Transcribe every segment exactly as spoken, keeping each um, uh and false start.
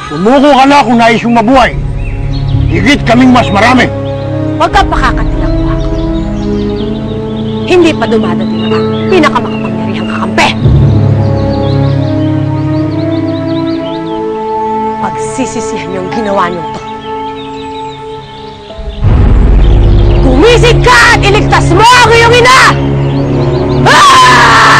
Sumuko ka na kung nais yung mabuhay. Higit kaming mas marami. Huwag kang pakakatilang ko ako. Hindi pa dumadating ang pinakamakapangyarihang kakampi. Pagsisisihan yung ginawa niyong to. Gumising ka at iligtas mo ang iyong ina! Ah!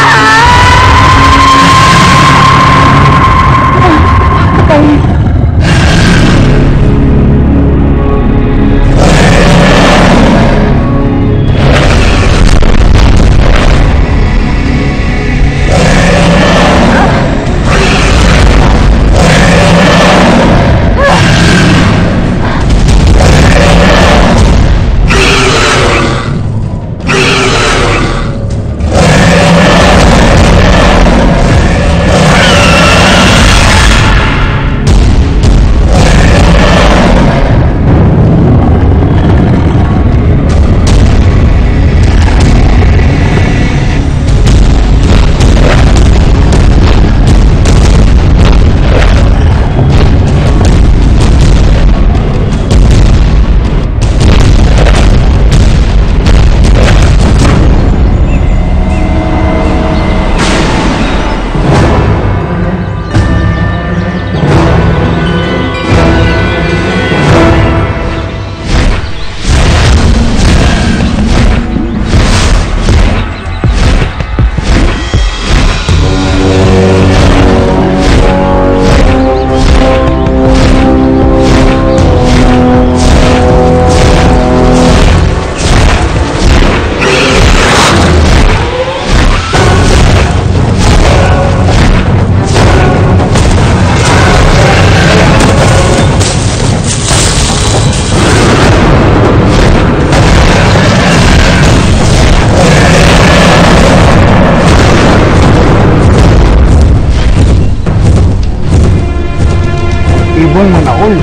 Ibong Manaol.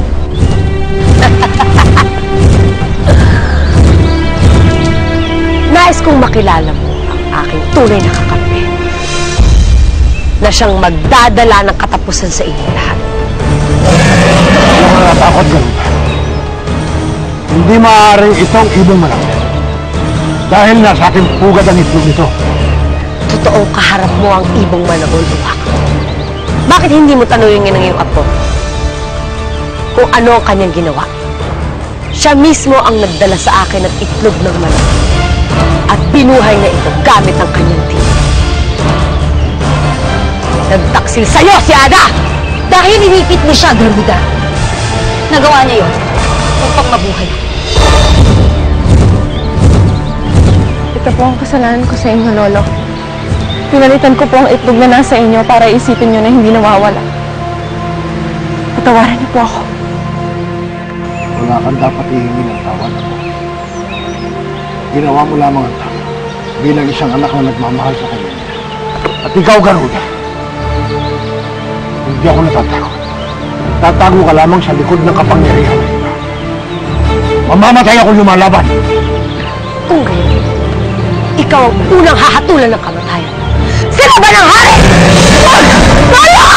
Nais kong makilala mo ang aking tunay na kakampi na siyang magdadala ng katapusan sa inyong lahat. Huwag ka natakot, Garuda. Hindi maaaring itong Ibong Manaol dahil nasa ating pugad ang itlog nito. Totoong kaharap mo ang Ibong Manaol, Uwak. Bakit hindi mo tanungin ng iyong apo kung ano ang kanyang ginawa? Siya mismo ang nagdala sa akin ng itlog ng manok at binuhay na ito gamit ang kanyang tinig. Nagtaksil sa'yo si Ada! Dahil inipit mo siya, Garuda. Nagawa niya yun upang mabuhay. Ito po ang kasalanan ko sa inyo, Lolo. Pinalitan ko po ang itlog na nasa inyo para isipin nyo na hindi nawawala. Patawaran niyo po ako. Wala kang dapat ihingi ng tawad. Ginawa mo lamang ang tama bilang isang anak na nagmamahal sa kanya. At ikaw, Garuda, hindi ako natatakot. Tatago ka lamang sa likod ng kapangyarihan. Mamamatay ako lumalaban. Kung gayon, ikaw ang unang hahatulan ng kamatayan. Sino ba ng hari? Wala!